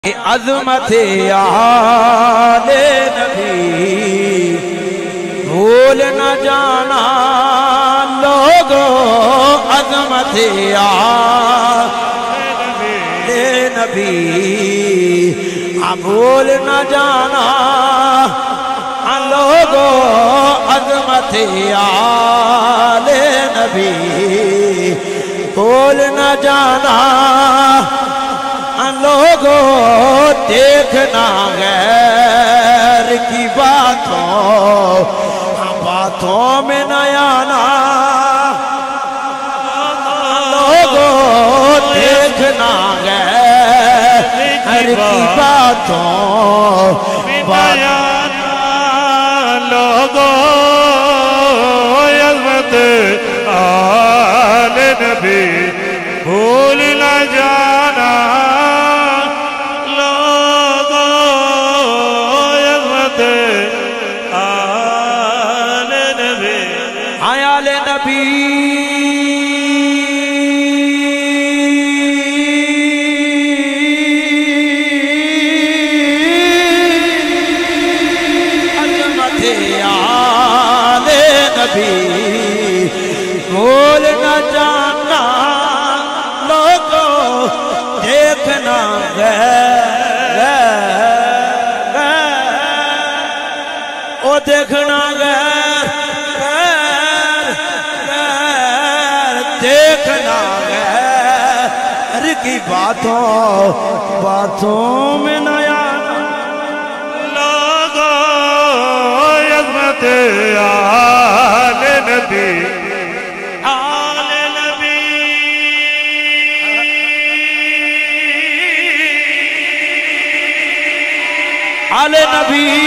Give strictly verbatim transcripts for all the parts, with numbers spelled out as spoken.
عظمت آل نبی بھول نہ جانا لوگو، عظمت آل نبی بھول نہ جانا لوگو، عظمت آل نبی بھول نہ جانا لوگو، دیکھنا غیر کی باتوں باتوں میں نہ آنا لوگو، دیکھنا غیر کی باتوں میں نہ آنا لوگو، عظمت آل نبی بھول نہ جانا بھول نہ جانا لوگو، دیکھنا غیر او دیکھنا غیر غیر دیکھنا غیر کی باتوں باتوں میں نہ آنا لوگو، عظمت آل نبی آل نبی آل نبی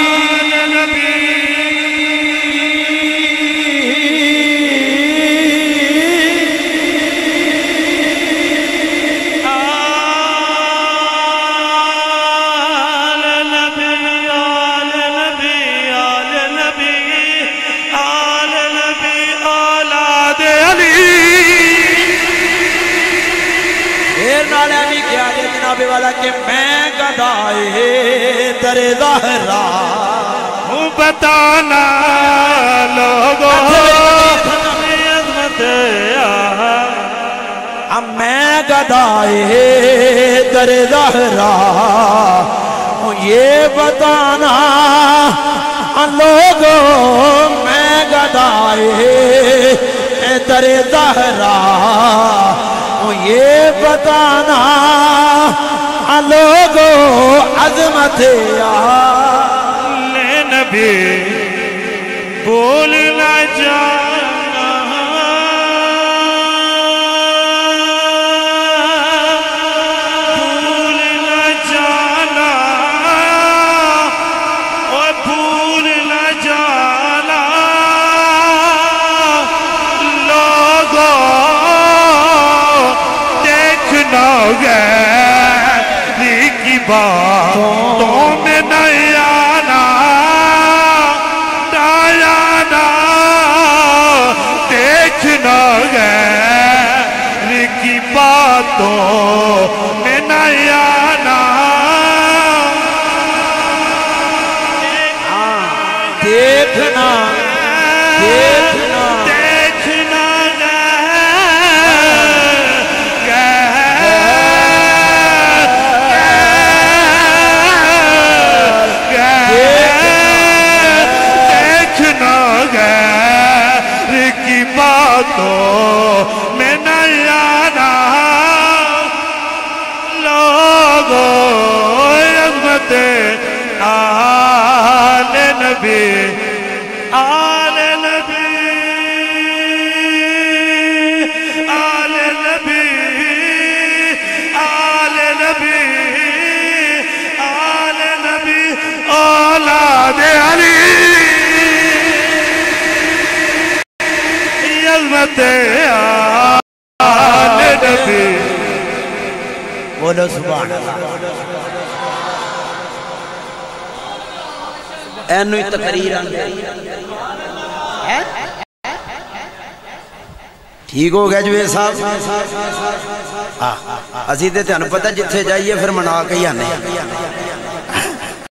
والا کہ میں گدائے در ظاہرہ ہوں، بتانا لوگو عظمت اب میں گدائے در ظاہرہ ہوں، یہ بتانا لوگو میں گدائے در ظاہرہ ہوں، یہ بتانا لوگو عظمت آل نبی بھول نہ جانا بھول نہ جانا اور بھول نہ جانا لوگو، دیکھنا غیر باتوں میں نہ آنا ڈالانا، دیکھنا غیر کی باتوں میں نہ آنا، دیکھنا دیکھنا تو میں نہ آنا لوگو، عظمت آل نبی آل نبی آل نبی آل نبی آل نبی اولاد علی عظمت آل نبی۔ بولو سبحان اللہ۔ اینوی تقریر آنگے ٹھیک ہو گیا جو صاحب اسی تے تھانوں پتہ جتھے جائیے پھر منا کے ہی آنے